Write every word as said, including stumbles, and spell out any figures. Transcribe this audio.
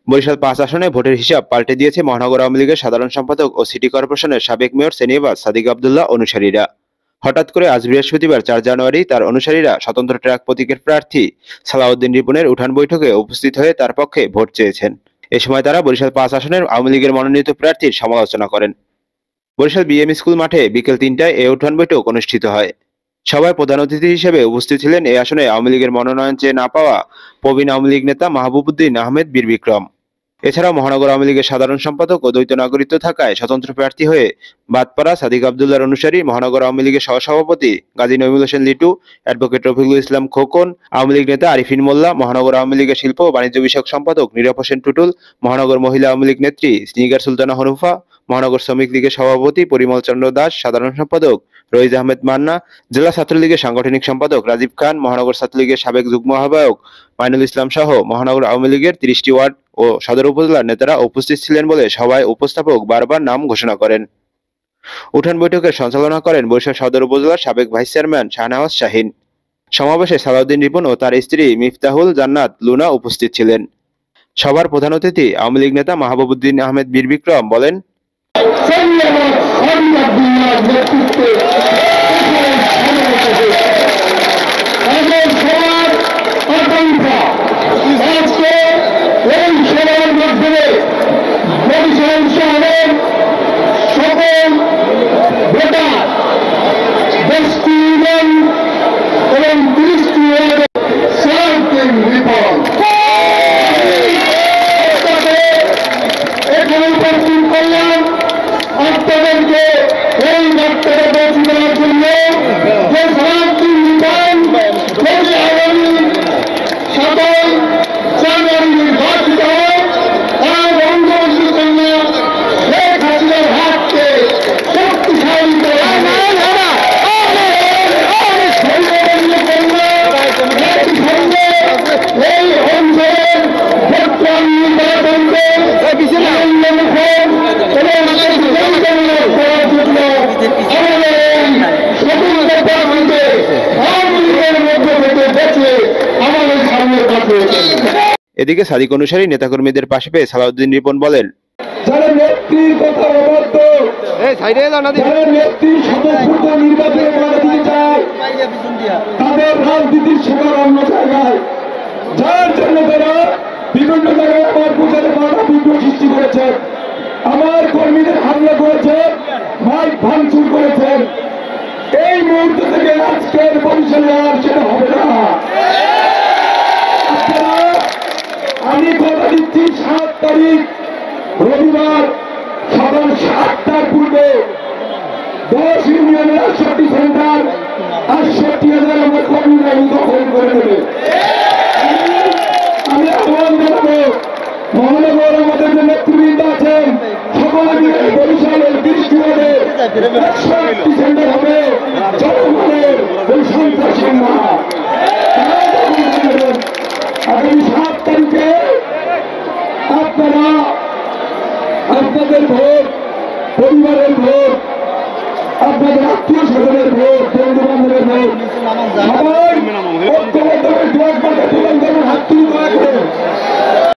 বরিশাল পাঁচ আসনে ভোটের হিসাব পাল্টে দিয়েছে মহানগর আওয়ামী লীগের সাধারণ সম্পাদক ও সিটি কর্পোরেশনের সাবেক মেয়র সেনিয়াবাজ সাদিক আব্দুল্লাহ অনুসারীরা। হঠাৎ করে আজ বৃহস্পতিবার চার জানুয়ারি তার অনুসারীরা স্বতন্ত্র ট্রাক প্রতীকের প্রার্থী সালাউদ্দিন রিপনের উঠান বৈঠকে উপস্থিত হয়ে তার পক্ষে ভোট চেয়েছেন। এ সময় তারা বরিশাল পাঁচ আসনের আওয়ামী লীগের মনোনীত প্রার্থীর সমালোচনা করেন। বরিশাল বিএম স্কুল মাঠে বিকেল তিনটায় এ উঠান বৈঠক অনুষ্ঠিত হয়। সভায় প্রধান অতিথি হিসেবে উপস্থিত ছিলেন এই আসনে আওয়ামী লীগের মনোনয়ন চেয়ে না পাওয়া প্রবীণ আওয়ামী লীগ নেতা মাহবুবউদ্দিন আহমেদ বীর বিক্রম। এছাড়াও মহানগর আওয়ামী লীগের সাধারণ সম্পাদক ও দ্বৈত নাগরিকত্ব থাকায় স্বতন্ত্র প্রার্থী হয়ে বাদ পড়া সাদিক আব্দুল্লাহর অনুসারী মহানগর আওয়ামী লীগের সহসভাপতি গাজী নজরুল হোসেন লিটু, অ্যাডভোকেট রফিকুল ইসলাম খোকন, আওয়ামী লীগ নেতা আরিফিন মোল্লা, মহানগর আওয়ামী লীগের শিল্প ও বাণিজ্য বিষয়ক সম্পাদক নীরব হোসেন টুটুল, মহানগর মহিলা আওয়ামী লীগ নেত্রী স্নিগার সুলতানা হনুফা, মহানগর শ্রমিক লীগের সভাপতি পরিমল চন্দ্র দাস, সাধারণ সম্পাদক রইজ আহমেদ মান্না, জেলা ছাত্রলীগের সাংগঠনিক সম্পাদক রাজীব খান, মহানগর ছাত্রলীগের সাবেক যুগ্ম আহ্বায়ক মাইনুল ইসলাম সহ মহানগর আওয়ামী লীগের তিরিশটি ওয়ার্ড ও সদর উপজেলার নেতারা উপস্থিত ছিলেন বলে সভায় উপস্থাপক বারবার নাম ঘোষণা করেন। উঠান বৈঠকের সঞ্চালনা করেন বরিশাল সদর উপজেলার সাবেক ভাইস চেয়ারম্যান শাহনওয়াজ শাহীন। সমাবেশে সালাউদ্দিন রিপন ও তার স্ত্রী মিফতাহুল জান্নাত লুনা উপস্থিত ছিলেন। সভার প্রধান অতিথি আওয়ামী লীগ নেতা মাহবুবউদ্দিন আহমেদ বীর বিক্রম বলেন, এদিকে সাদিক অনুসারী নেতাকর্মীদের পাশে পেয়ে সালাউদ্দিন রিপন বলেন, যারা নেত্রীর কথা অবাধ্য, যারা নেত্রীর স্বতঃস্ফূর্ত নির্বাচনে বাধা দিতে চায়, তাদের রাজনীতির শেখার অন্য জায়গায়, যার জন্য তারা বিভিন্ন জায়গায় আমার প্রচারে বাধা বিঘ্ন সৃষ্টি করেছেন, আমার কর্মীদের হামলা করেছেন, মাইক ভাঙচুর করেছেন। এই মুহূর্ত থেকে আজকের বরিশালে আর সেটা হবে না। আমি কথা দিচ্ছি, সাত তারিখ রবিবার সকাল সাতটার পূর্বে দশ ইউনিয়নের আটষট্টি সেন্টার আটষট্টি হাজার আমার কর্মীরা দখল করে দেবে। আমি আহ্বান জানাবো, মহানগর আমাদের যে নেতৃবৃন্দ আছেন সকলে মিলে বরিশালের দৃষ্টি হবে একষট্টি সেন্টার হবে জনগণের ওই সন্ত্রাসী না। আগামী সাত তারিখে আপনারা আপনাদের ভোট, পরিবারের ভোট, আপনাদের আত্মীয় স্বজনের ভোট, বন্ধু বান্ধবের ভোট সবাই ঐক্যবদ্ধ হাত তুলে